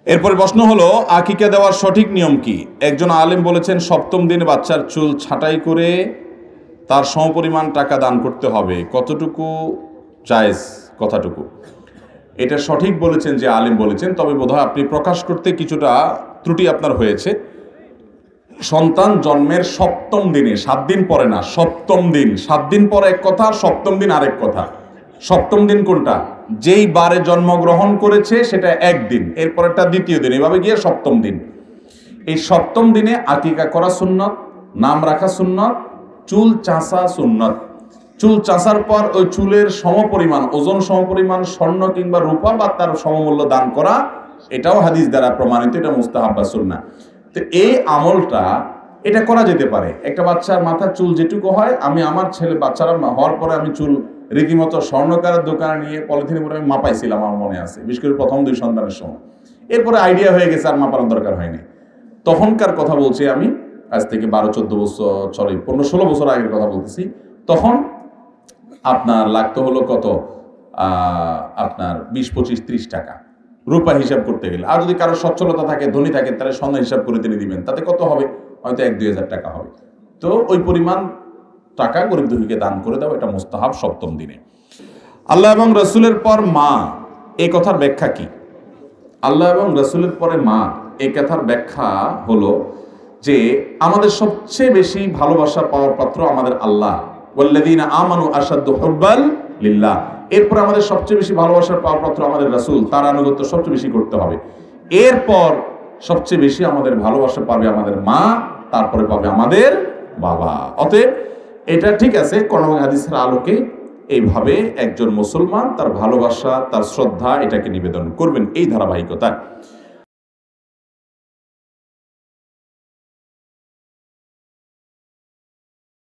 এরপরে প্রশ্ন হলো আকিকা দেওয়ার সঠিক নিয়ম কি? একজন আলেম বলেছেন সপ্তম দিনে বাচ্চার চুল ছাঁটাই করে তার সমপরিমাণ টাকা দান করতে হবে। কতটুকু জায়েজ? কথাটুকু এটা সঠিক বলেছেন যে আলেম বলেছেন, তবে বোধহয় আপনি প্রকাশ করতে কিছুটা ত্রুটি আপনার হয়েছে। সন্তান জন্মের সপ্তম দিনে, 7 দিন পরে না, সপ্তম দিন। 7 দিন পরে এক কথা, সপ্তম দিন আরেক কথা। সপ্তম দিন কোনটা? যেই বারে জন্মগ্রহণ করেছে সেটা একদিন, এরপরেরটা দ্বিতীয় দিন, এভাবে গিয়ে সপ্তম দিন। এই সপ্তম দিনে আকিকা করা সুন্নত, নাম রাখা সুন্নত, চুল চাঁচা সুন্নত। চুল চাঁচার পর ওই চুলের সমপরিমাণ, ওজন সমপরিমাণ স্বর্ণ কিংবা রূপা বা তার সমমূল্য দান করা, এটাও হাদিস দ্বারা প্রমাণিত, এটা মুস্তাহাব বা সুন্নাহ। তো এই আমলটা এটা করা যেতে পারে। একটা বাচ্চার মাথার চুল যেটুকু হয়, আমি আমার ছেলে বাচ্চারা হওয়ার পরে আমি চুল রীতিমতো স্বর্ণকারের দোকানে নিয়ে পলিথিনে পরে আমি মাপাইছিলাম, আমার মনে আছে, বিশেষ করে প্রথম 2 সন্তানের সময়। এরপরে আইডিয়া হয়ে গেছে, আর মাপানোর দরকার হয়নি। তখনকার কথা বলছি আমি, আজ থেকে 12-14 বছর, 15-16 বছর আগের কথা বলতেছি। তখন আপনার লাগতো হলো কত, আপনার 20-25-30 টাকা রূপা হিসাব করতে গেলে। আর যদি কারো সচ্ছলতা থাকে, ধনী থাকে, তাহলে স্বর্ণ হিসাব করে তিনি দিবেন, তাতে কত হবে? হয়তো 1-2 হাজার টাকা হবে। তো ওই পরিমাণ টাকা গরিব দুঃখীকে দান করে দাও, এটা মুস্তাহাব সপ্তম দিনে। আল্লাহ এবং রসুলের পর মা, এই কথার ব্যাখ্যা কি? আল্লাহ এবং রসুলের পরে মা, এই কথার ব্যাখ্যা হলো যে আমাদের সবচেয়ে বেশি ভালোবাসা পাওয়ার পাত্র আমাদের আল্লাহ। ওয়াল্লাযীনা আমানু আশাদ্দু হুব্বান লিল্লাহ। এরপর আমাদের সবচেয়ে বেশি ভালোবাসার পাওয়ার পাত্র আমাদের রাসূল, তার আনুগত্য সবচেয়ে বেশি করতে হবে। এরপর সবচেয়ে বেশি আমাদের ভালোবাসা পাবে আমাদের মা, তারপরে পাবে আমাদের বাবা। অতএব এটা ঠিক আছে, কোরআন হাদিসের আলোকে এইভাবে একজন মুসলমান তার ভালোবাসা, তার শ্রদ্ধা, এটাকে নিবেদন করবেন এই ধারাবাহিকতা।